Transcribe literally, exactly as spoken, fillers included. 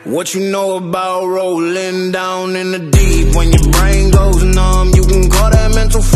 What you know about rolling down in the deep when your brain goes